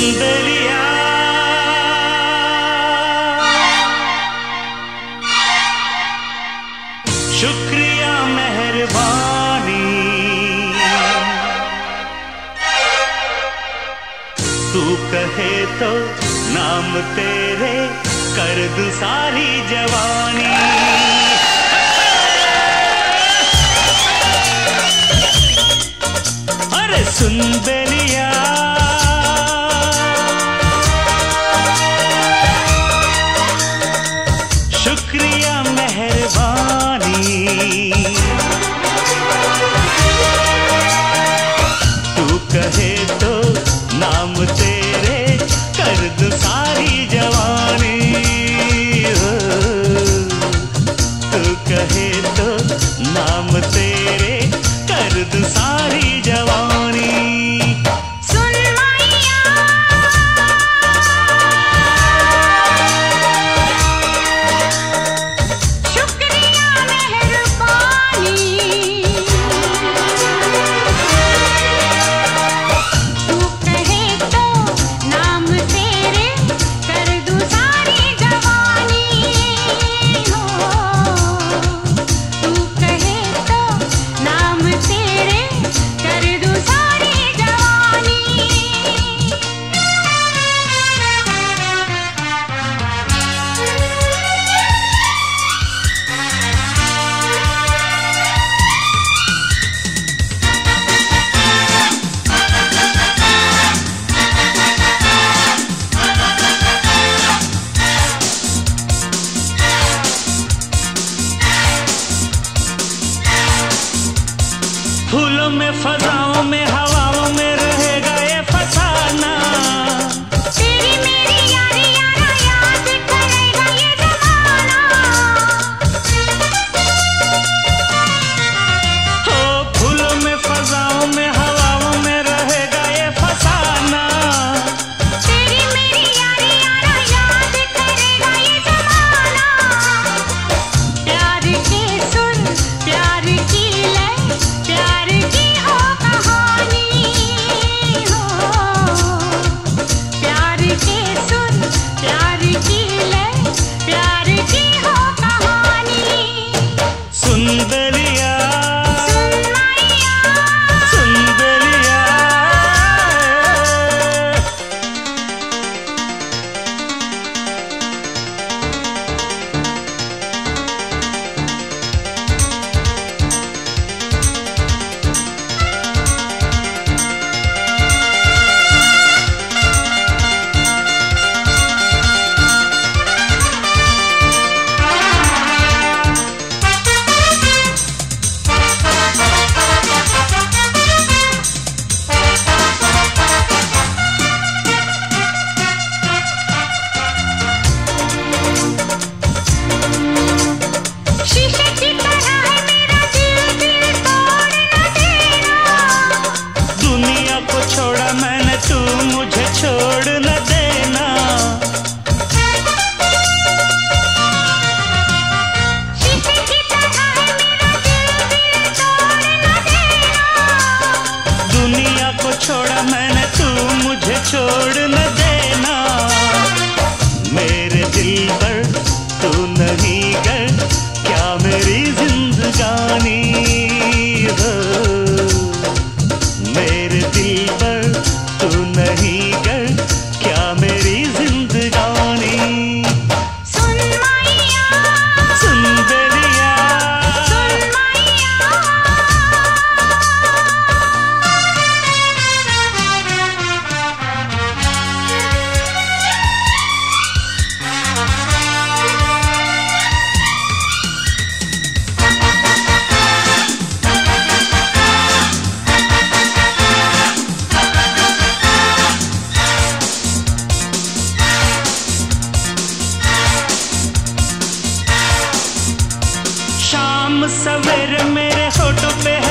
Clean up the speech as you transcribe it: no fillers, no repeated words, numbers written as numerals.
लिया। शुक्रिया मेहरबानी, तू कहे तो नाम तेरे कर दूं सारी जवानी। अरे सुन बेलिया, शुक्रिया मेहरबानी, तू कहे तो नाम तेरे कर दूं सारी जवानी। तू कहे तो नाम तेरे कर दूं सारी जवानी। फूलों में, फजाओं में, हवाओं में रहेगा ये फसाना। तेरी मेरी यारी यारा याद करेगा ये जमाना। हो फूलों में, फजाओं में, हवाओं में रहेगा ये फसाना। तेरी मेरी यारी यारा याद करेगा ये जमाना। प्यार के सुर, प्यार की लय, प्यार की हो कहानी हो। प्यार के सुर, प्यार की लय, प्यार की हो कहानी। सुन बेलिया, सुन मैया, सुन बेलिया, शीशे की तरह है मेरा दिल, दिल तोड़ न देना। दुनिया को छोड़ा मैंने, तू मुझे छोड़ न देना। शीशे की तरह है मेरा दिल, दिल तोड़ न देना। दुनिया को छोड़ा मैंने, तू मुझे छोड़ न देना। मेरे दिल पर तू नहीं गर, क्या मेरी जिंदगानी हो। मेरे दिल पर तू नहीं गर, क्या मेरी जिंदगानी। सुन मैया, सुन बेलिया, सुन मैया। शाम सवेरे मेरे होठों पे